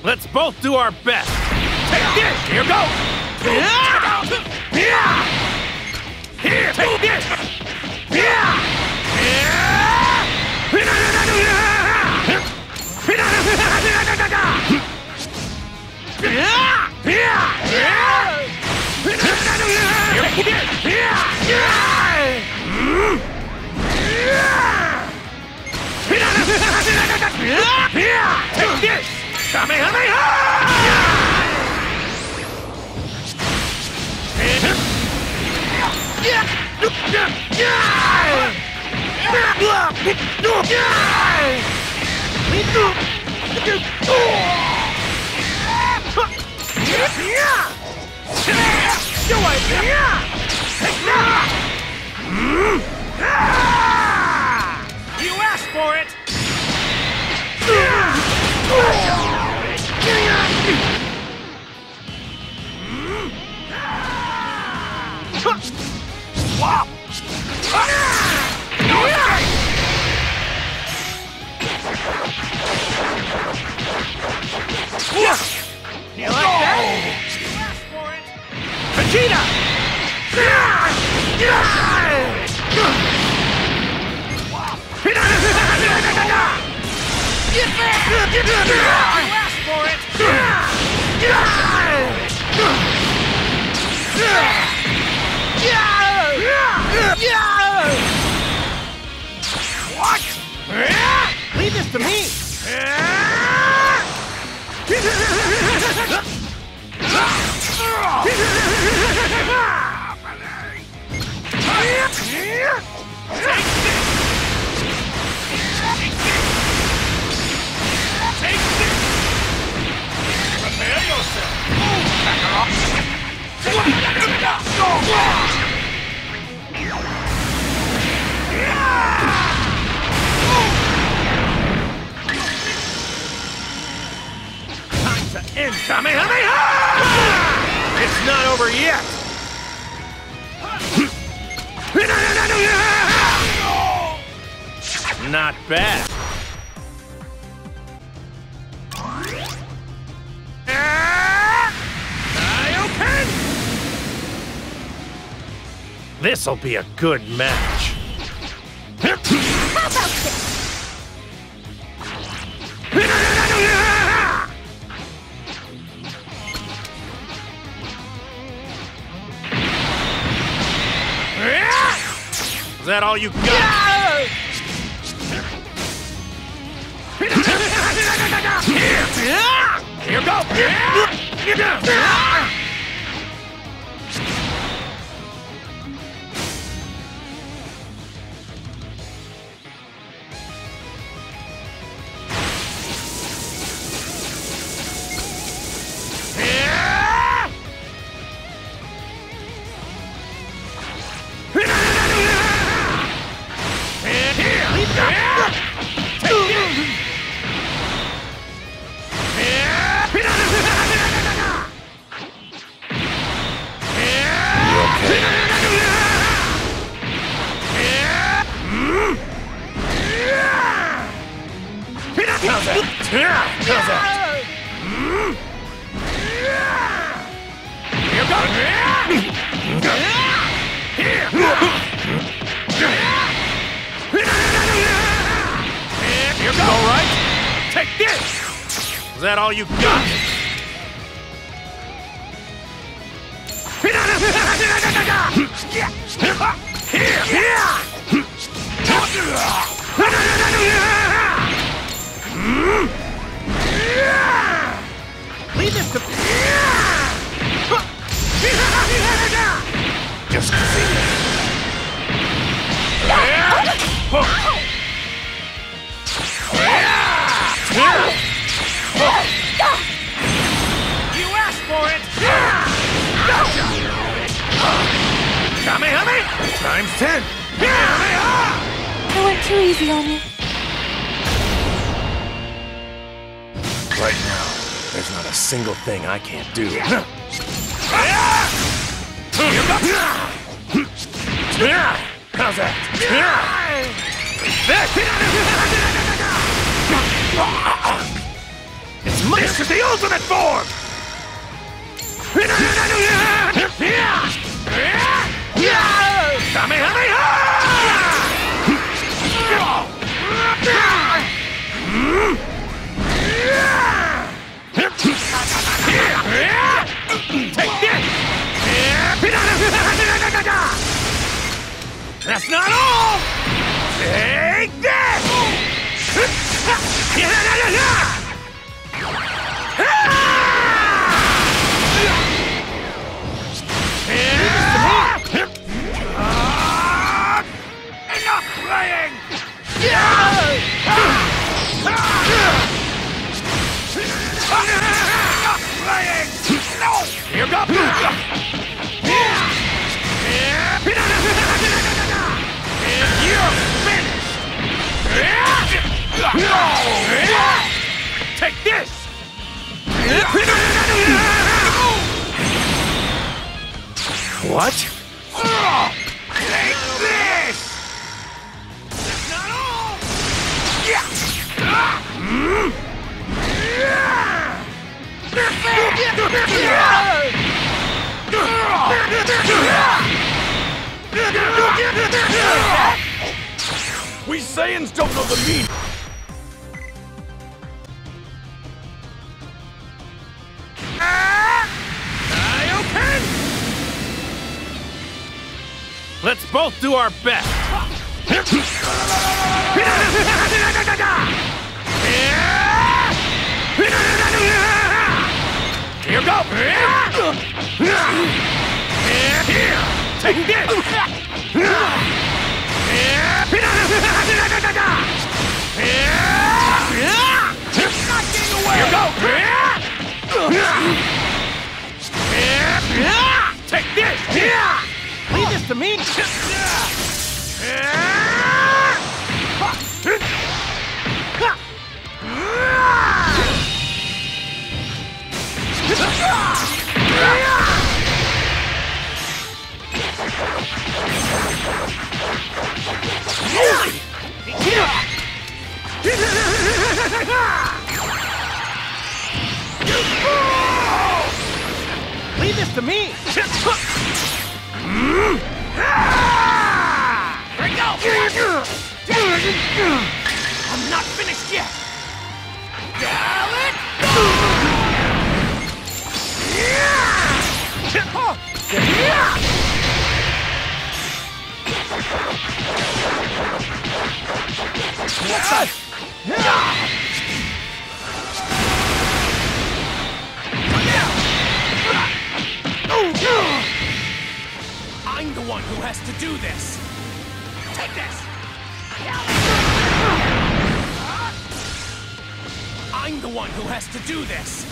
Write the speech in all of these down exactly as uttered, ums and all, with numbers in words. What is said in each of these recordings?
Let's both do our best. Take this! Here goes! Here, take this! Take this! Kamehameha! You asked for it! Swap! You like that? You asked for it! Vegeta! You asked for it! What? Leave this to me! Prepare yourself! Back her up! Time to end Kamehameha! It's not over yet! Not bad. Kaioken! This'll be a good match. How about this? Is that all you got? Here you go! How's that? How's that? Here goes! Here goes! All right? Take this! Is that all you got? Leave this to... Just see this. You asked for it! Kamehameha! Times ten! I went too easy on you. Right now, there's not a single thing I can't do. How's that? It's my this is the ultimate form! Kamehameha! Take this! That's not all! Take this! Enough playing! Enough playing! No! Here goes! You're finished! Take this! What? Take this! That's not all! We Saiyans don't know the meaning. Kaioken! Let's both do our best. Here we go! Take this! Not getting away! Here we go! Take this! Leave this to me! Leave this to me! Here we go! I'm not finished yet! Let's go! I'm the one who has to do this. Take this. I'm the one who has to do this.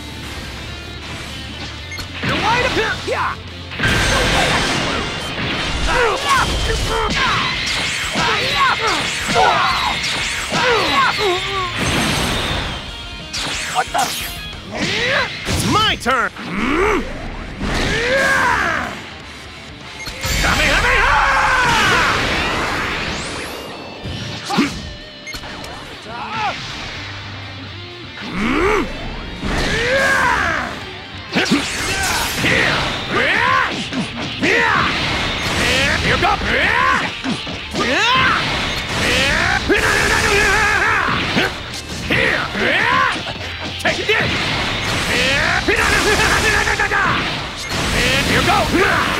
You're right up here. Yeah. No way I can lose. What the? It's my turn. Kamehameha! Here goes! Here! Take this! Here goes!